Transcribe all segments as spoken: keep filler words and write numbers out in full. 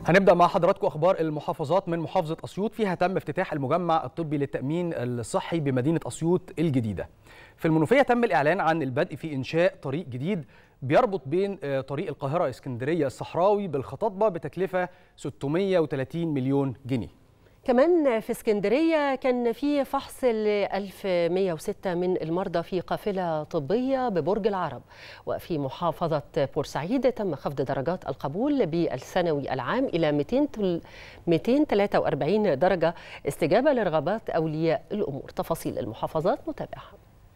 هنبدأ مع حضراتكم أخبار المحافظات من محافظة أسيوط. فيها تم افتتاح المجمع الطبي للتأمين الصحي بمدينة أسيوط الجديدة. في المنوفية تم الإعلان عن البدء في إنشاء طريق جديد بيربط بين طريق القاهرة اسكندرية الصحراوي بالخطاطبة بتكلفة ستمائة وثلاثين مليون جنيه. كمان في اسكندرية كان في فحص ل ألف ومائة وستة من المرضى في قافلة طبية ببرج العرب. وفي محافظة بورسعيد تم خفض درجات القبول بالثانوي العام إلى مئتين وثلاثة وأربعين درجة استجابة لرغبات أولياء الأمور. تفاصيل المحافظات متابعة.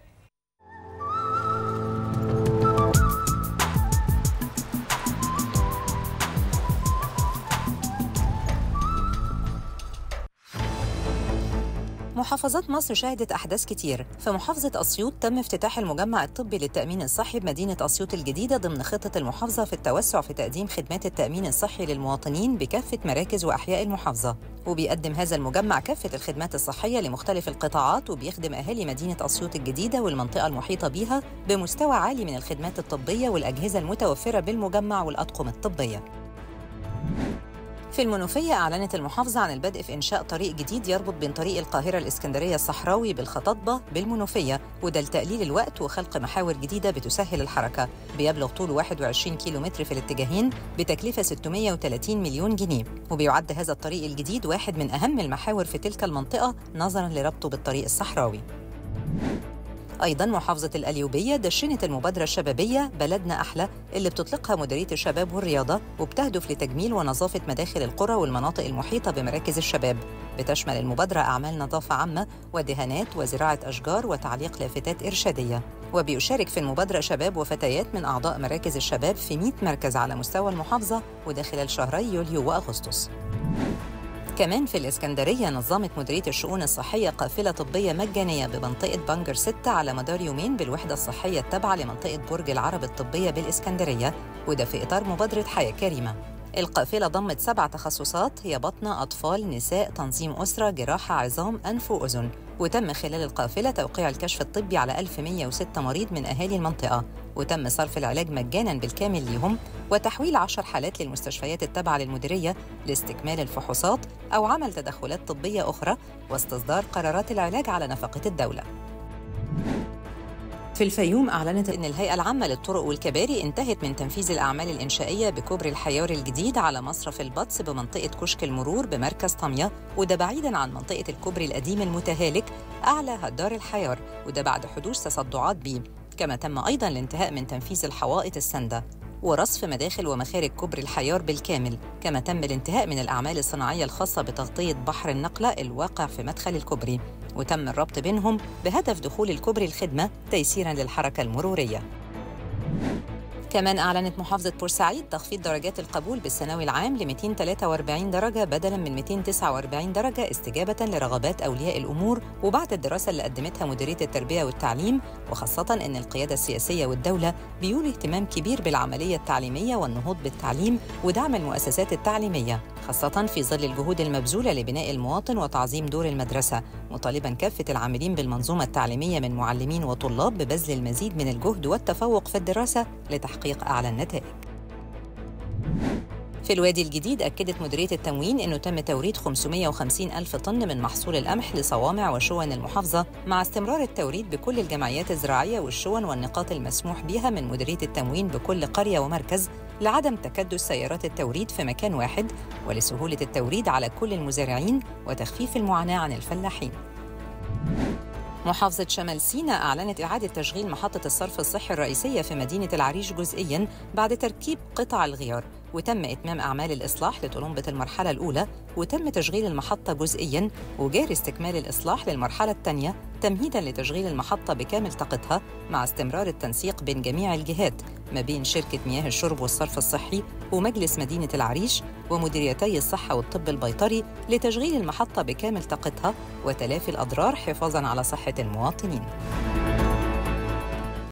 محافظات مصر شهدت أحداث كتير. في محافظة أسيوط تم افتتاح المجمع الطبي للتأمين الصحي بمدينة أسيوط الجديدة ضمن خطة المحافظة في التوسع في تقديم خدمات التأمين الصحي للمواطنين بكافة مراكز وأحياء المحافظة. وبيقدم هذا المجمع كافة الخدمات الصحية لمختلف القطاعات، وبيخدم أهالي مدينة أسيوط الجديدة والمنطقة المحيطة بيها بمستوى عالي من الخدمات الطبية والأجهزة المتوفرة بالمجمع والأطقم الطبية. في المنوفية أعلنت المحافظة عن البدء في إنشاء طريق جديد يربط بين طريق القاهرة الإسكندرية الصحراوي بالخطاطبة بالمنوفية، وده لتقليل الوقت وخلق محاور جديدة بتسهل الحركة. بيبلغ طوله واحد وعشرين كيلومتر في الاتجاهين بتكلفة ستمائة وثلاثين مليون جنيه، وبيعد هذا الطريق الجديد واحد من أهم المحاور في تلك المنطقة نظراً لربطه بالطريق الصحراوي. أيضاً محافظة القليوبية دشنت المبادرة الشبابية بلدنا أحلى اللي بتطلقها مديرية الشباب والرياضة، وبتهدف لتجميل ونظافة مداخل القرى والمناطق المحيطة بمراكز الشباب. بتشمل المبادرة أعمال نظافة عامة ودهانات وزراعة أشجار وتعليق لافتات إرشادية. وبيشارك في المبادرة شباب وفتيات من أعضاء مراكز الشباب في مئة مركز على مستوى المحافظة، وده خلال شهري يوليو وأغسطس. كمان في الإسكندرية نظمت مديرية الشؤون الصحية قافلة طبية مجانية بمنطقة بنجر ستة على مدار يومين بالوحدة الصحية التابعة لمنطقة برج العرب الطبية بالإسكندرية، وده في إطار مبادرة حياة كريمة. القافلة ضمت سبع تخصصات هي بطنة، أطفال، نساء، تنظيم أسرة، جراحة، عظام، أنف وأذن. وتم خلال القافلة توقيع الكشف الطبي على ألف ومائة وستة مريض من أهالي المنطقة، وتم صرف العلاج مجاناً بالكامل ليهم، وتحويل عشر حالات للمستشفيات التابعة للمديرية لاستكمال الفحوصات أو عمل تدخلات طبية أخرى واستصدار قرارات العلاج على نفقة الدولة. في الفيوم أعلنت أن الهيئة العامة للطرق والكباري انتهت من تنفيذ الأعمال الإنشائية بكوبري الحيار الجديد على مصرف البطس بمنطقة كشك المرور بمركز طمية، وده بعيداً عن منطقة الكوبري القديم المتهالك أعلى هدار الحيار، وده بعد حدوث تصدعات بيه. كما تم أيضاً الانتهاء من تنفيذ الحوائط الساندة ورصف مداخل ومخارج كوبري الحيار بالكامل. كما تم الانتهاء من الأعمال الصناعية الخاصة بتغطية بحر النقلة الواقع في مدخل الكوبري، وتم الربط بينهم بهدف دخول الكوبري الخدمة تيسيراً للحركة المرورية. كمان أعلنت محافظة بورسعيد تخفيض درجات القبول بالثانوي العام ل مئتين وثلاثة وأربعين درجة بدلاً من مئتين وتسعة وأربعين درجة استجابة لرغبات أولياء الأمور، وبعد الدراسة اللي قدمتها مديرية التربية والتعليم، وخاصة أن القيادة السياسية والدولة بيولوا اهتمام كبير بالعملية التعليمية والنهوض بالتعليم ودعم المؤسسات التعليمية، خاصة في ظل الجهود المبذولة لبناء المواطن وتعظيم دور المدرسة، مطالباً كافة العاملين بالمنظومة التعليمية من معلمين وطلاب ببذل المزيد من الجهد والتفوق في الدراسة لتحقيق أعلى النتائج. في الوادي الجديد أكدت مديرية التموين أنه تم توريد خمسمائة وخمسين ألف طن من محصول القمح لصوامع وشون المحافظة، مع استمرار التوريد بكل الجمعيات الزراعية والشون والنقاط المسموح بها من مديرية التموين بكل قرية ومركز لعدم تكدس سيارات التوريد في مكان واحد، ولسهولة التوريد على كل المزارعين وتخفيف المعاناة عن الفلاحين. محافظة شمال سيناء أعلنت إعادة تشغيل محطة الصرف الصحي الرئيسية في مدينة العريش جزئياً بعد تركيب قطع الغيار، وتم إتمام أعمال الإصلاح لطلمبة المرحلة الأولى، وتم تشغيل المحطة جزئياً، وجاري استكمال الإصلاح للمرحلة الثانية تمهيداً لتشغيل المحطة بكامل طاقتها، مع استمرار التنسيق بين جميع الجهات ما بين شركة مياه الشرب والصرف الصحي ومجلس مدينة العريش ومديريتي الصحة والطب البيطري لتشغيل المحطة بكامل طاقتها وتلافي الأضرار حفاظاً على صحة المواطنين.